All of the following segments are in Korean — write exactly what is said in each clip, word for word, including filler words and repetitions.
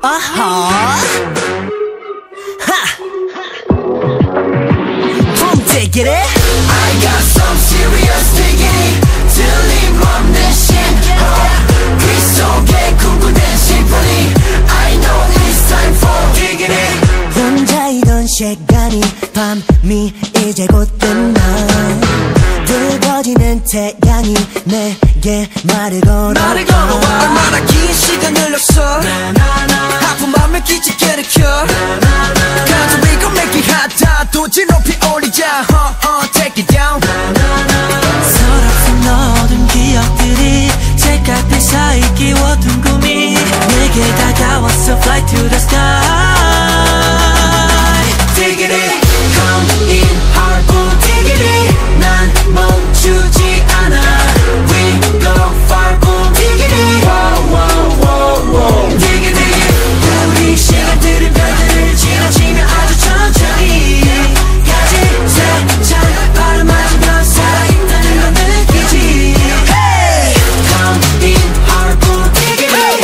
아하 Boom take it I got some serious diggity 틀림없는 신호 그 속에 꿈꾸는 심포니 I know it's time for diggity 혼자이던 시간이 밤이 이제 곧 끝나 뜨거지는 태양이 내게 말을 걸어 얼마나 긴 시간 흘렀어 아픈 맘을 기지개 일으켜 가슴 위고 make it hot 도지 높이 올리자 uh, uh, take it down 서럽은 어두운 기억들이 책갈피 사이 끼워둔 꿈이 내게 다가왔어 Fly to the sky Diggity come in hard boom diggity 난 멈추지 않아 We go far boom diggity wow wow wow wow diggity 우리 시간들은 별들을 지나치며 아주 천천히 가지 살짝 바람맞으며 살아있다는 걸 느끼지 Hey come in hard boom diggity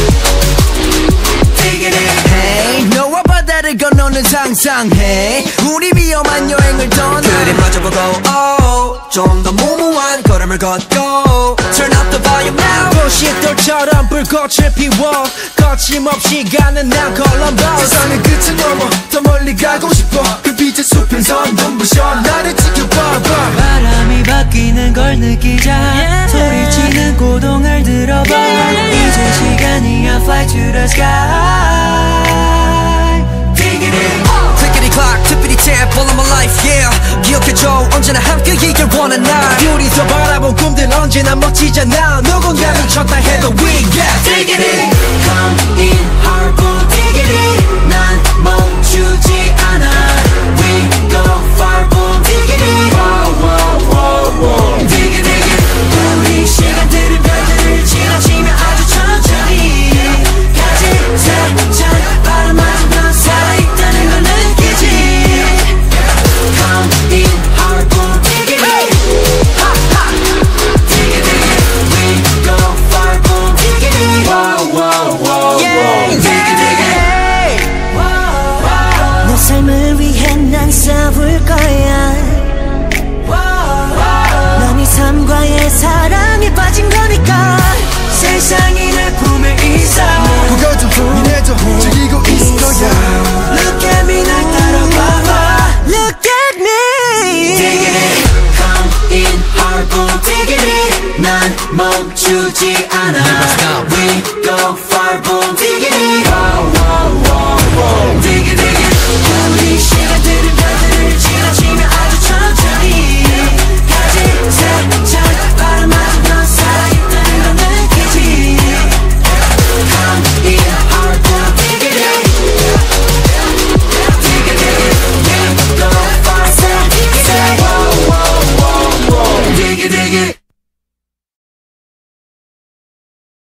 diggity Hey 너와 바다를 건너는 상상해 우리 위험한 여행을 떠나 그림 마주보고 oh, 좀 더 무모한 걸음을 걷고 Turn up the volume now 불꽃돌처럼 불꽃을 피워 거침없이 가는 난 콜럼버스 세상의 끝을 넘어 더 멀리 가고 싶어 그 빛의 숲은 선 눈부셔 나를 지켜봐 바람이 바뀌는 걸 느끼자 yeah. 소리치는 고동을 들어봐 yeah. 이제 시간이야 Fly to the sky Diggity Clickety clock, tippity tap, all of my life, yeah 기억해줘 언제나 함께 이길 원한 날 둘이서 바라본 꿈들 언제나 멋지잖아 누군가 미쳤다 해도 we got Diggity Come in hard boom diggity 난 멈추지 않아 We go far boom diggity wow wow wow wow Diggity 우리 시간들은 별들을 지나치며 아주 천천히 가지 살짝 바람맞으며 살아있다는 걸 느끼지 Come in hard boom diggity ha ha Diggity We go far boom diggity wow wow wow wow Diggity 내 삶을 위해 난 싸울 거야 넌 이 삶과의 사랑에 빠진 거니까 세상이 내 품에 있어 그거 좀 고민해줘 즐기고 있을 거야 Look at me 날 따라와봐 Look at me Diggity Come in hard boom diggity 난 멈추지 않아 We go far boom diggity wow wow wow wow Diggity